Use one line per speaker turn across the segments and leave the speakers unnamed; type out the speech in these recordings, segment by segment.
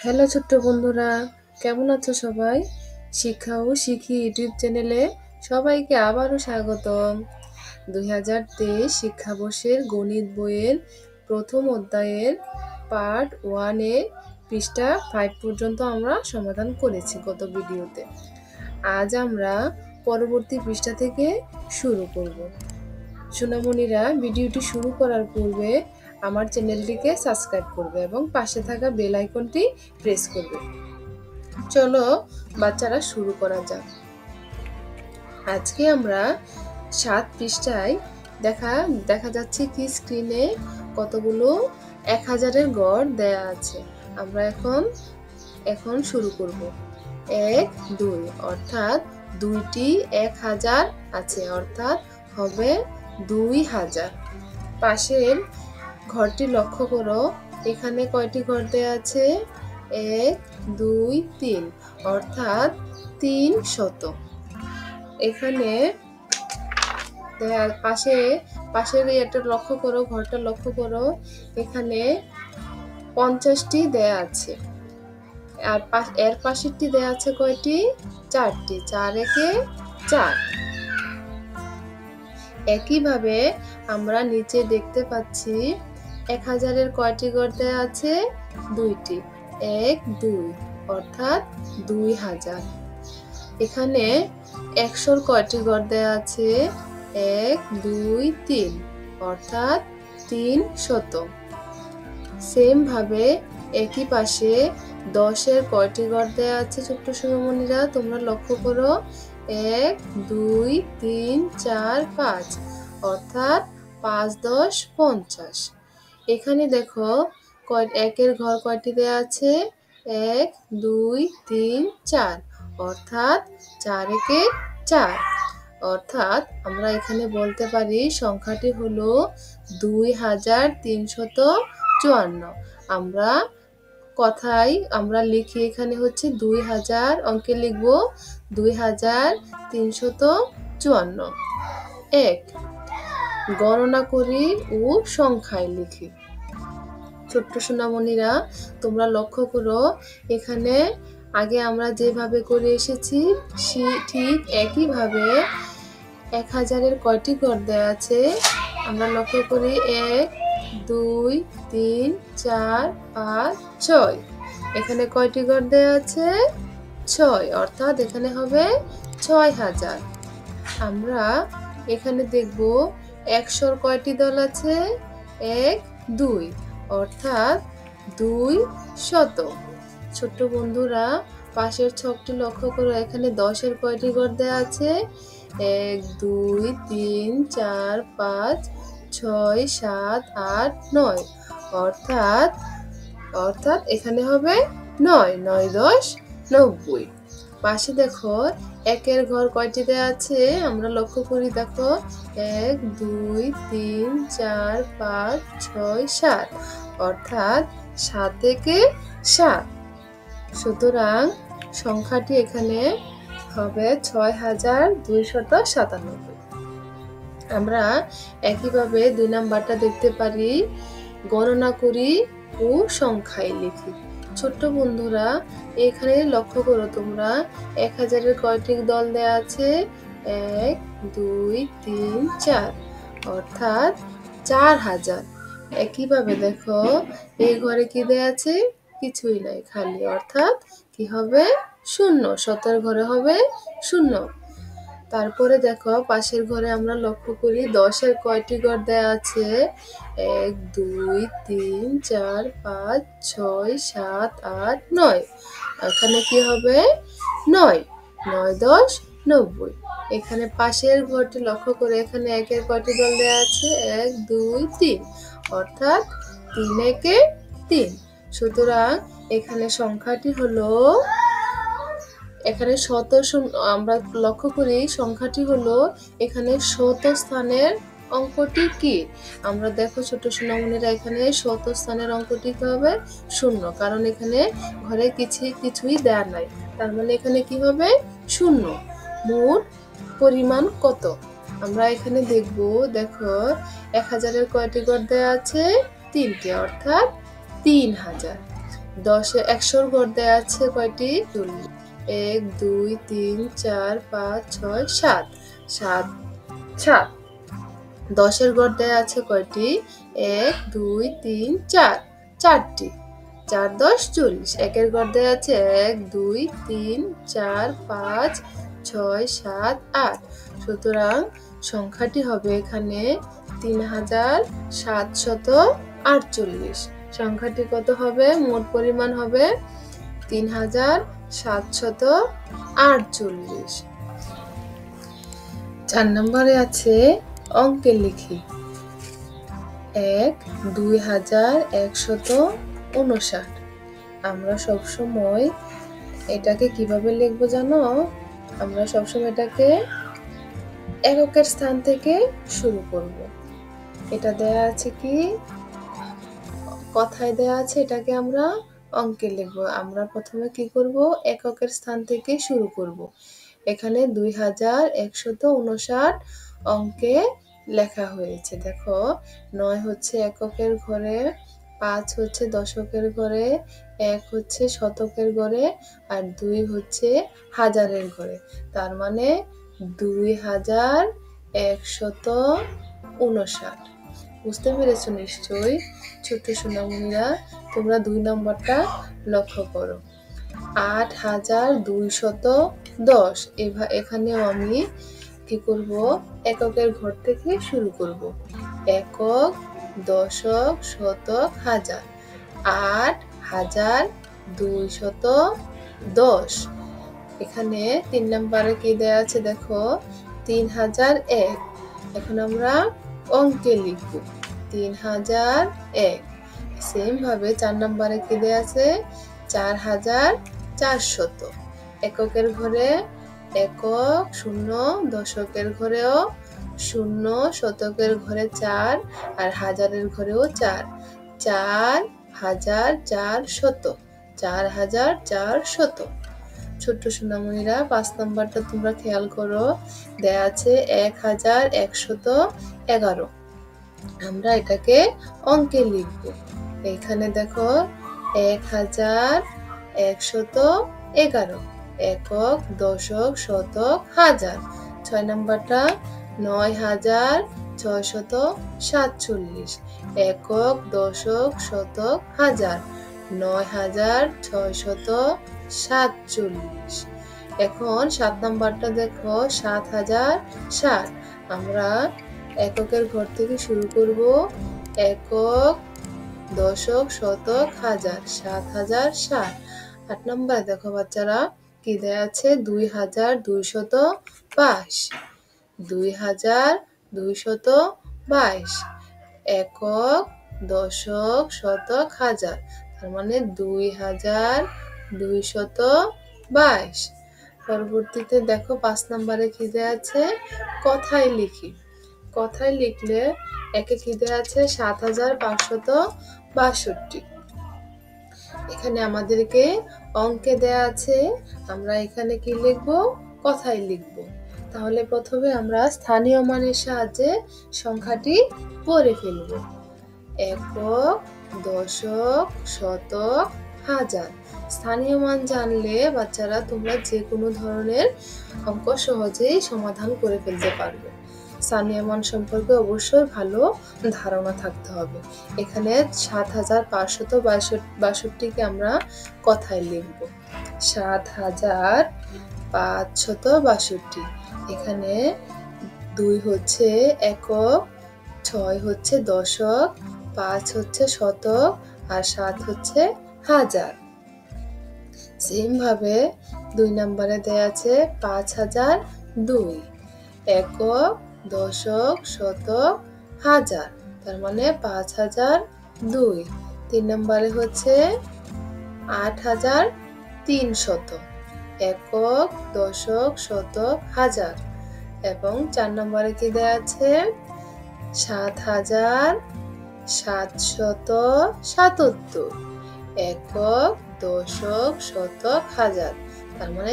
Hello ছোট্ট বন্ধুরা, কেমন আছো সবাই? শিক্ষা ও শিখি ইউটিউব চ্যানেলে সবাইকে আবারও স্বাগতম। 2023 শিক্ষাবর্ষের গণিত বইয়ের প্রথম অধ্যায়ের পার্ট 1 পৃষ্ঠা 5 পর্যন্ত আমরা সমাধান করেছি গত ভিডিওতে। আজ আমরা পরবর্তী পৃষ্ঠা থেকে শুরু করব। সোনামণিরা, ভিডিওটি শুরু করার পূর্বে আমার চ্যানেলটিকে সাবস্ক্রাইব করবে এবং পাশে থাকা বেল আইকনটি প্রেস করবে। চলো বাচ্চারা শুরু করা যাক। আজকে আমরা 7 পৃষ্ঠায় দেখা যাচ্ছে কি স্ক্রিনে কতগুলো 1000-এর গড় দেয়া আছে। আমরা এখন শুরু করব। 1 2 অর্থাৎ দুইটি 1000 আছে, অর্থাৎ হবে 2000। পাশের ঘরটি লক্ষ্য করো, এখানে কয়টি ঘর দেয়া আছে? 1 2 3 অর্থাৎ 300। এখানে পাশের এটা লক্ষ্য করো, ঘরটা লক্ষ্য করো, এখানে 50টি দেয়া আছে। আর এর পাশেরটি দেয়া আছে কয়টি? 4টি। 4 একে 4। একইভাবে আমরা নিচে দেখতে পাচ্ছি 1000-এর কয়টি ঘর দেয়া আছে? 2টি। 1 2 অর্থাৎ 2000। এখানে 100-র কয়টি ঘর দেয়া আছে? 1 2 3 অর্থাৎ 300। সেম ভাবে একই পাশে 10-এর কয়টি ঘর দেয়া আছে ছোট্ট সোনামণিরা? তোমরা লক্ষ্য করো, 1 2 3 4 5 অর্থাৎ 5 10 50। এখানে দেখো একের ঘর কয়টি দেয়া আছে? 1 2 3 4 অর্থাৎ 4 একে 4। অর্থাৎ আমরা এখানে বলতে পারি সংখ্যাটি হলো 2354। আমরা লিখি এখানে হচ্ছে 2000, অঙ্কে লিখব 2354। 1 গণনা করি ও সংখ্যায় লিখি। ছোট্ট সোনামণিরা, তোমরা লক্ষ্য করো, এখানে আগে আমরা যেভাবে করে এসেছি ঠিক একইভাবে 1000-এর কয়টি ঘর দেয়া আছে আমরা লক্ষ্য করি। 1 2 3 4 5 6। এখানে কয়টি ঘর দেয়া আছে? 6 অর্থাৎ এখানে হবে 6000। আমরা এখানে দেখব 100-র কয়টি দল আছে? 1 2 অর্থাৎ 200। ছোট্ট বন্ধুরা, পাশের ছকটি লক্ষ্য করো, এখানে 10-এর কয়টি ঘর দেয়া আছে? 1 2 3 4 5 6 7 8 9 অর্থাৎ এখানে হবে 9 9 10 90। পাশে দেখো একের ঘর কয়টি দেয়া আছে আমরা লক্ষ্য করি, দেখো 1 2 3 4 5 6 7 অর্থাৎ 7 একে 7। সুতরাং সংখ্যাটি এখানে হবে 6297। আমরা একইভাবে 2 নাম্বারটা দেখতে পারি, গণনা করি ও সংখ্যায় লিখি। ছোট্ট বন্ধুরা, এখানে লক্ষ্য করো তোমরা, 1000-এর কয়টি দল দেয়া আছে? 1 2 3 4 অর্থাৎ 4000। একইভাবে দেখো এই ঘরে কি দেয়া আছে? কিছুই নাই, খালি, অর্থাৎ কি হবে? 0। 7-এর ঘরে হবে 0। তারপরে দেখো পাশের ঘরে আমরা লক্ষ্য করি 10-এর কয়টি ঘর দেয়া আছে? 1 2 3 4 5 6 7 8 9। এখানে কি হবে? 9 9 10 90। এখানে পাশের ঘরটি লক্ষ্য করে, এখানে 1-এর কয়টি দল দেয়া আছে? 1 2 3 অর্থাৎ 3 একে 3। সুতরাং এখানে সংখ্যাটি হলো, এখানে আমরা লক্ষ্য করি সংখ্যাটি হলো, এখানে 100 স্থানের অঙ্কটি কি? আমরা দেখো ছোট সোনামণিরা, এখানে 100 স্থানের অঙ্কটি কি হবে? 0, কারণ এখানে ঘরে কিছুই দেয়া নাই, তার মানে এখানে কি হবে? 0। মোট পরিমাণ কত? আমরা এখানে দেখব, দেখো 1000-এর কয়টি ঘর দেয়া আছে? 3টি অর্থাৎ 3000। একশোর ঘর দেয়া আছে কয়টি? 40। 1 2 3 4 5 6 7 7 7। 10-এর ঘর দেয়া আছে কয়টি? 1 2 3 4 4টি। 4 10 40। 1-এর ঘর দেয়া আছে 1 2 3 4 5 6 7 8। সুতরাং সংখ্যাটি হবে এখানে 3748। সংখ্যাটি কত হবে? মোট পরিমাণ হবে 3748। 4 নম্বরে আছে অঙ্কে লিখি। 1 2159। আমরা সবসময় এটাকে কিভাবে লিখবো জানো? আমরা সবসময় এটাকে এককের স্থান থেকে শুরু করব। এটা দেয়া আছে কি? কথায় দেয়া আছে, এটাকে আমরা অঙ্কে লিখবো। আমরা প্রথমে কি করব? এককের স্থান থেকে শুরু করব। এখানে 2159 অঙ্কে লেখা হয়েছে। দেখো, 9 হচ্ছে এককের ঘরে, 5 হচ্ছে দশকের ঘরে, 1 হচ্ছে শতকের ঘরে, আর 2 হচ্ছে হাজারের ঘরে। তার মানে 2159। বুঝতে পেরেছো নিশ্চয়ই ছোট্ট সোনামণিরা? তোমরা 2 নম্বরটা লক্ষ্য করো। 8210। এখানেও আমি কি করব? এককের ঘর থেকে শুরু করব। একক, দশক, শতক, হাজার। 8210। এখানে 3 নম্বরে কি দেয়া আছে দেখো? 3001। এখন আমরা অঙ্কে লিখব 3001। সেম ভাবে 4 নম্বরে কি দেয়া আছে? 4400। এককের ঘরে একক, শূন্য, দশকের ঘরেও শূন্য, শতকের ঘরে 4, আর হাজারের ঘরেও 4। 4400। 4400। ছোট্ট সোনামণিরা, 5 নাম্বারটা তোমরা খেয়াল করো। দেয়া আছে 1111। আমরা এটাকে অঙ্কে লিখব। এখানে দেখো 1111। একক, দশক, শতক, হাজার। 6 নাম্বারটা 9647। একক, দশক, শতক, হাজার। 9647। এখন 7 নাম্বারটা দেখো 7060। আমরা এককের ঘর থেকে শুরু করব। একক, দশক, শতক, হাজার। 7060। 8 নাম্বার দেখো বাচ্চারা কি দেয়া আছে? 2222। 2222। একক, দশক, শতক, হাজার। তার মানে 2222। পরবর্তীতে দেখো 5 নম্বরে কি দেয়া আছে? কথায় লিখি। কথায় লিখলে একে কি দেয়া আছে? 7562। এখানে আমাদেরকে অঙ্কে দেয়া আছে, আমরা এখানে কি লিখব? কথায় লিখব। তাহলে প্রথমে আমরা স্থানীয় মানের সাহায্যে সংখ্যাটি পড়ে ফেলব। একক, দশক, শতক, হাজার। স্থানীয় মান জানলে বাচ্চারা তোমরা যে কোনো ধরনের অঙ্ক সহজেই সমাধান করে ফেলতে পারবে। স্থানীয় মান সম্পর্কে অবশ্যই ভালো ধারণা থাকতে হবে। এখানে 7562কে আমরা কথায় লিখব। 7562। এখানে 2 হচ্ছে একক, 6 হচ্ছে দশক, 5 হচ্ছে শতক, আর 7 হচ্ছে হাজার। সেম ভাবে 2 নম্বরে দেয়া আছে 5002। একক, দশক, শতক, হাজার। তার মানে 5002। 3 নম্বরে হচ্ছে 8300। একক, দশক, শতক, হাজার। এবং 4 নম্বরে কি দেয়া আছে? 7777। একক, দশক, শতক, হাজার। তার মানে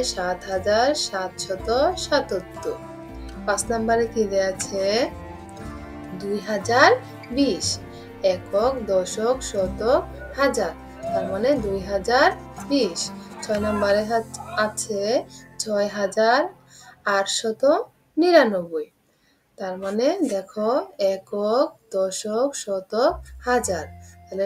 7777। 5 নম্বরে কি দেয়া আছে? 2020। একক, দশক, শতক, হাজার। তার মানে 2020। 6 নম্বরে আছে 6899। তার মানে দেখো একক, দশক, শতক, হাজার, তাহলে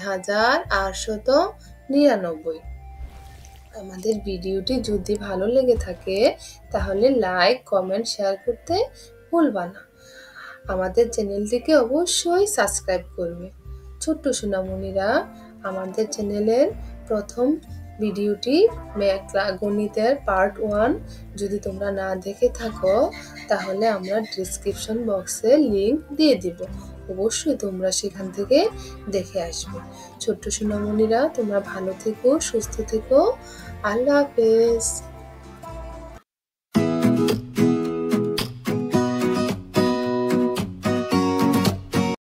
9899। আমাদের ভিডিওটি যদি ভালো লেগে থাকে তাহলে লাইক, কমেন্ট, শেয়ার করতে ভুলবা না। আমাদের চ্যানেলটিকে অবশ্যই সাবস্ক্রাইব করবে। ছোট্ট সোনামণিরা, আমাদের চ্যানেলের প্রথম ভিডিওটি গণিতের পার্ট 1 যদি তোমরা না দেখে থাকো তাহলে আমরা ডেসক্রিপশন বক্সে লিংক দিয়ে দিব, অবশ্যই তোমরা সেখান থেকে দেখে আসবে। ছোট্ট সোনামণিরা, তোমরা ভালো থেকো, সুস্থ থেকো। আল্লাহ হাফেজ।